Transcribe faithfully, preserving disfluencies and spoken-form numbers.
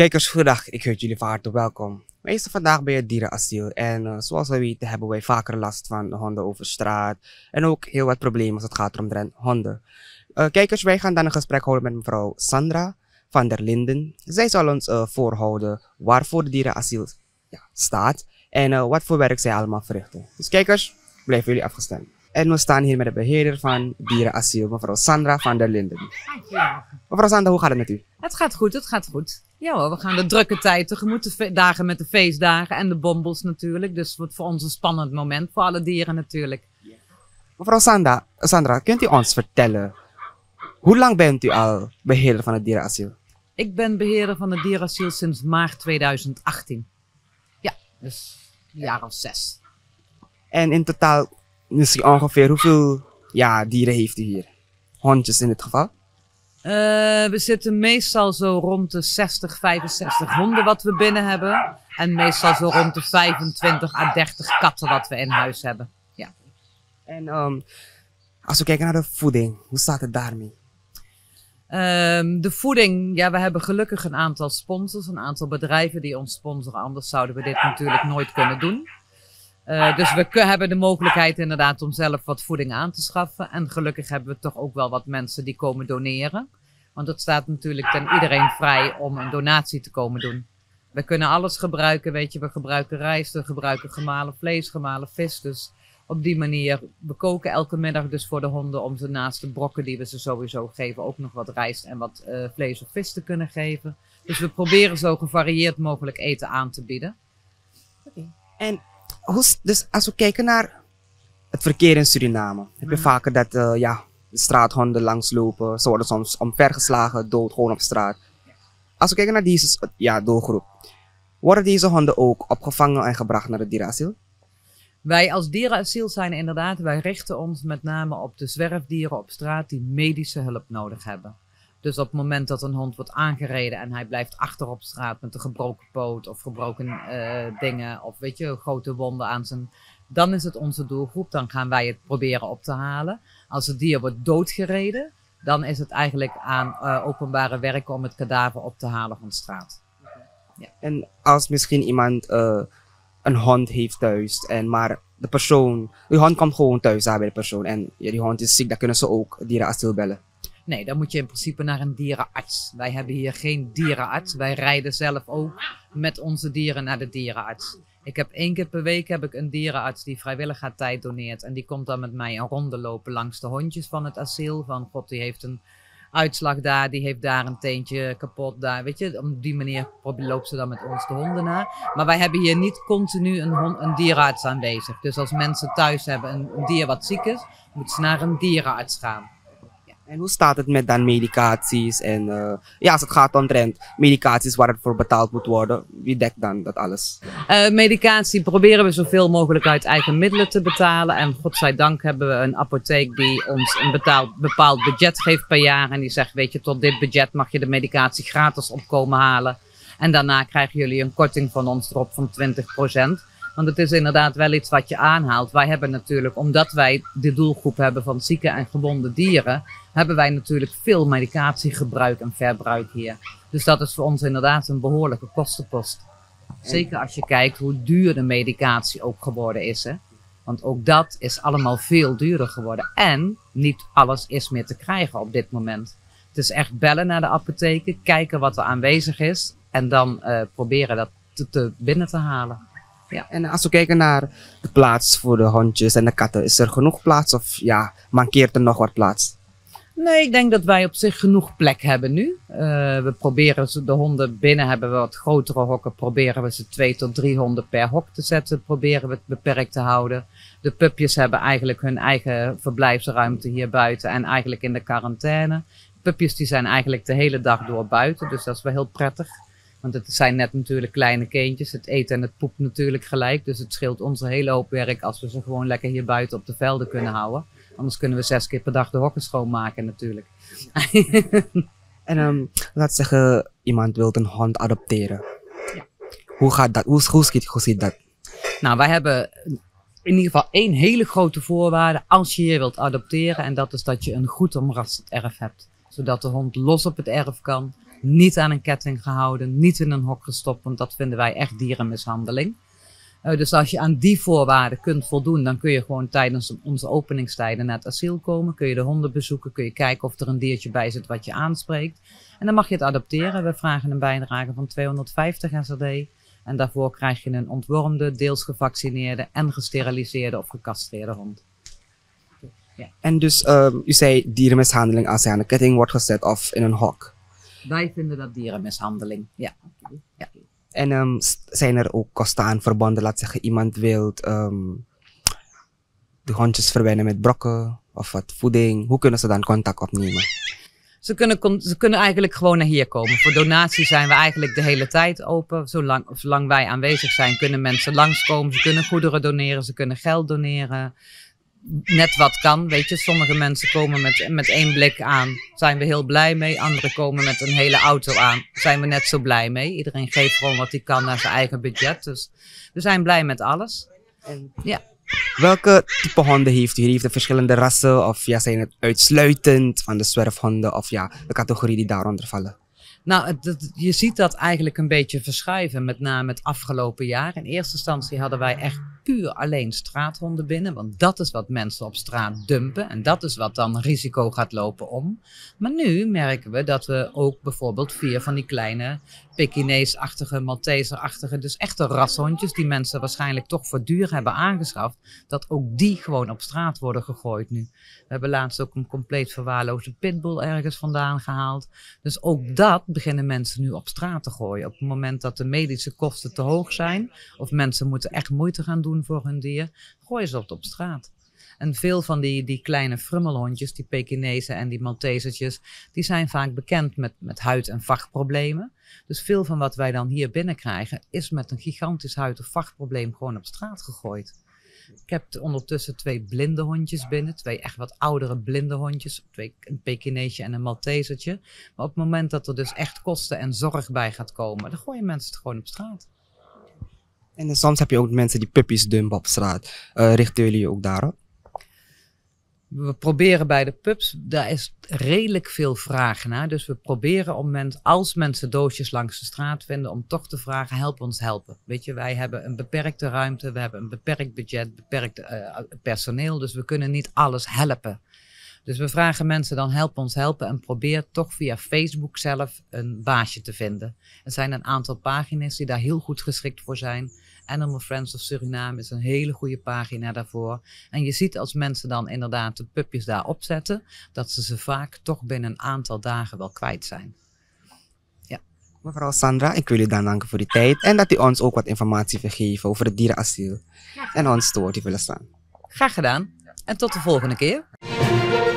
Kijkers, goedendag. Ik heet jullie van harte welkom. Wij zijn vandaag bij het dierenasiel en uh, zoals we weten hebben wij vaker last van honden over straat en ook heel wat problemen als het gaat om honden. Uh, kijkers, wij gaan dan een gesprek houden met mevrouw Sandra van der Linden. Zij zal ons uh, voorhouden waarvoor het dierenasiel ja, staat en uh, wat voor werk zij allemaal verrichten. Dus kijkers, blijven jullie afgestemd. En we staan hier met de beheerder van het dierenasiel, mevrouw Sandra van der Linden. Ja. Mevrouw Sandra, hoe gaat het met u? Het gaat goed, het gaat goed. Ja hoor, we gaan de drukke tijd tegemoet, de dagen met de feestdagen en de bombels natuurlijk. Dus het wordt voor ons een spannend moment, voor alle dieren natuurlijk. Mevrouw Sandra, Sandra, kunt u ons vertellen, hoe lang bent u al beheerder van het dierenasiel? Ik ben beheerder van het dierenasiel sinds maart tweeduizend achttien. Ja, dus een jaar of zes. En in totaal, misschien ongeveer, hoeveel ja, dieren heeft u hier? Hondjes in dit geval? Uh, we zitten meestal zo rond de zestig, vijfenzestig honden wat we binnen hebben. En meestal zo rond de vijfentwintig à dertig katten wat we in huis hebben. Ja. En um, als we kijken naar de voeding, hoe staat het daarmee? Um, de voeding, ja, we hebben gelukkig een aantal sponsors, een aantal bedrijven die ons sponsoren. Anders zouden we dit natuurlijk nooit kunnen doen. Uh, dus we hebben de mogelijkheid inderdaad om zelf wat voeding aan te schaffen. En gelukkig hebben we toch ook wel wat mensen die komen doneren. Want het staat natuurlijk ten iedereen vrij om een donatie te komen doen. We kunnen alles gebruiken, weet je. We gebruiken rijst, we gebruiken gemalen vlees, gemalen vis. Dus op die manier, we koken elke middag dus voor de honden om ze naast de brokken die we ze sowieso geven ook nog wat rijst en wat uh, vlees of vis te kunnen geven. Dus we proberen zo gevarieerd mogelijk eten aan te bieden. Okay. En hoe, dus als we kijken naar het verkeer in Suriname, heb je vaker dat uh, ja, de straathonden langslopen, ze worden soms omvergeslagen, dood, gewoon op straat. Als we kijken naar deze ja, doelgroep, worden deze honden ook opgevangen en gebracht naar het dierenasiel? Wij als dierenasiel zijn inderdaad, wij richten ons met name op de zwerfdieren op straat die medische hulp nodig hebben. Dus op het moment dat een hond wordt aangereden en hij blijft achter op straat met een gebroken poot of gebroken uh, dingen of weet je, grote wonden aan zijn, dan is het onze doelgroep, dan gaan wij het proberen op te halen. Als het dier wordt doodgereden, dan is het eigenlijk aan uh, openbare werken om het kadaver op te halen van de straat. Ja. En als misschien iemand uh, een hond heeft thuis, en maar de persoon, die hond komt gewoon thuis aan bij de persoon en ja, die hond is ziek, dan kunnen ze ook het dierenasiel bellen. Nee, dan moet je in principe naar een dierenarts. Wij hebben hier geen dierenarts. Wij rijden zelf ook met onze dieren naar de dierenarts. Ik heb één keer per week heb ik een dierenarts die vrijwillig haar tijd doneert. En die komt dan met mij een ronde lopen langs de hondjes van het asiel. Van god, die heeft een uitslag daar, die heeft daar een teentje kapot daar. Weet je, op die manier loopt ze dan met ons de honden na. Maar wij hebben hier niet continu een, hond, een dierenarts aanwezig. Dus als mensen thuis hebben een, een dier wat ziek is, moeten ze naar een dierenarts gaan. En hoe staat het met dan medicaties en uh, ja, als het gaat om trend, medicaties waar het voor betaald moet worden, wie dekt dan dat alles? Uh, medicatie proberen we zoveel mogelijk uit eigen middelen te betalen. En godzijdank hebben we een apotheek die ons een betaald, bepaald budget geeft per jaar. En die zegt, weet je, tot dit budget mag je de medicatie gratis opkomen halen. En daarna krijgen jullie een korting van ons erop van twintig procent. Want het is inderdaad wel iets wat je aanhaalt. Wij hebben natuurlijk, omdat wij de doelgroep hebben van zieke en gewonde dieren, hebben wij natuurlijk veel medicatiegebruik en verbruik hier. Dus dat is voor ons inderdaad een behoorlijke kostenpost. Zeker als je kijkt hoe duur de medicatie ook geworden is. Hè? Want ook dat is allemaal veel duurder geworden. En niet alles is meer te krijgen op dit moment. Het is echt bellen naar de apotheken, kijken wat er aanwezig is en dan uh, proberen dat te, te binnen te halen. Ja. En als we kijken naar de plaats voor de hondjes en de katten, is er genoeg plaats of ja, mankeert er nog wat plaats? Nee, ik denk dat wij op zich genoeg plek hebben nu. Uh, we proberen de honden binnen, hebben we wat grotere hokken, proberen we ze twee tot drie honden per hok te zetten, proberen we het beperkt te houden. De pupjes hebben eigenlijk hun eigen verblijfsruimte hier buiten en eigenlijk in de quarantaine. Pupjes die zijn eigenlijk de hele dag door buiten, dus dat is wel heel prettig. Want het zijn net natuurlijk kleine kindjes. Het eten en het poept natuurlijk gelijk. Dus het scheelt ons een hele hoop werk als we ze gewoon lekker hier buiten op de velden kunnen houden. Anders kunnen we zes keer per dag de hokken schoonmaken natuurlijk. En um, laat zeggen, iemand wil een hond adopteren. Ja. Hoe gaat dat? Hoe, hoe, schiet, hoe ziet dat? Nou, wij hebben in ieder geval één hele grote voorwaarde als je je wilt adopteren. En dat is dat je een goed omrasterd erf hebt. Zodat de hond los op het erf kan. niet aan een ketting gehouden, niet in een hok gestopt, want dat vinden wij echt dierenmishandeling. Uh, dus als je aan die voorwaarden kunt voldoen, dan kun je gewoon tijdens onze openingstijden naar het asiel komen. Kun je de honden bezoeken, kun je kijken of er een diertje bij zit wat je aanspreekt. En dan mag je het adopteren. We vragen een bijdrage van tweehonderdvijftig S R D. En daarvoor krijg je een ontwormde, deels gevaccineerde en gesteriliseerde of gecastreerde hond. Ja. En dus, um, u zei dierenmishandeling als hij aan de ketting wordt gezet of in een hok. Wij vinden dat dierenmishandeling, ja. ja. En um, zijn er ook kosten aan verbonden? Laat zeggen, iemand wil um, de hondjes verwennen met brokken of wat voeding. Hoe kunnen ze dan contact opnemen? Ze kunnen, ze kunnen eigenlijk gewoon naar hier komen. Voor donatie zijn we eigenlijk de hele tijd open. Zolang, zolang wij aanwezig zijn, kunnen mensen langskomen. Ze kunnen goederen doneren, ze kunnen geld doneren. Net wat kan, weet je. Sommige mensen komen met, met één blik aan, zijn we heel blij mee. Anderen komen met een hele auto aan, zijn we net zo blij mee. Iedereen geeft gewoon wat hij kan naar zijn eigen budget. Dus we zijn blij met alles. En, ja. Welke type honden heeft u? Heeft u verschillende rassen of ja, zijn het uitsluitend van de zwerfhonden of ja, de categorie die daaronder vallen? Nou, het, het, je ziet dat eigenlijk een beetje verschuiven, met name het afgelopen jaar. In eerste instantie hadden wij echt puur alleen straathonden binnen, want dat is wat mensen op straat dumpen en dat is wat dan risico gaat lopen om. Maar nu merken we dat we ook bijvoorbeeld vier van die kleine Pekinees-achtige, Malteser-achtige, dus echte rashondjes die mensen waarschijnlijk toch voor duur hebben aangeschaft, dat ook die gewoon op straat worden gegooid nu. We hebben laatst ook een compleet verwaarloosde pitbull ergens vandaan gehaald. Dus ook dat beginnen mensen nu op straat te gooien. Op het moment dat de medische kosten te hoog zijn, of mensen moeten echt moeite gaan doen voor hun dier, gooien ze het op straat. En veel van die, die kleine frummelhondjes, die Pekinezen en die Maltesertjes, die zijn vaak bekend met, met huid- en vachtproblemen. Dus veel van wat wij dan hier binnenkrijgen, is met een gigantisch huid- of vachtprobleem gewoon op straat gegooid. Ik heb ondertussen twee blinde hondjes binnen, twee echt wat oudere blinde hondjes, twee, een Pekineesje en een Maltesertje. Maar op het moment dat er dus echt kosten en zorg bij gaat komen, dan gooien mensen het gewoon op straat. En dan soms heb je ook mensen die puppies dumpen op straat. Uh, richten jullie ook daarop? We proberen bij de pups, daar is redelijk veel vraag naar. Dus we proberen om mensen, als mensen doosjes langs de straat vinden, om toch te vragen, help ons helpen. Weet je, wij hebben een beperkte ruimte, we hebben een beperkt budget, beperkt uh, personeel. Dus we kunnen niet alles helpen. Dus we vragen mensen dan, help ons helpen en probeer toch via Facebook zelf een baasje te vinden. Er zijn een aantal pagina's die daar heel goed geschikt voor zijn. Animal Friends of Suriname is een hele goede pagina daarvoor. En je ziet als mensen dan inderdaad de pupjes daar opzetten, dat ze ze vaak toch binnen een aantal dagen wel kwijt zijn. Ja. Mevrouw Sandra, ik wil u dan danken voor die tijd en dat u ons ook wat informatie vergeeft over het dierenasiel en ons te woord willen staan. Graag gedaan en tot de volgende keer.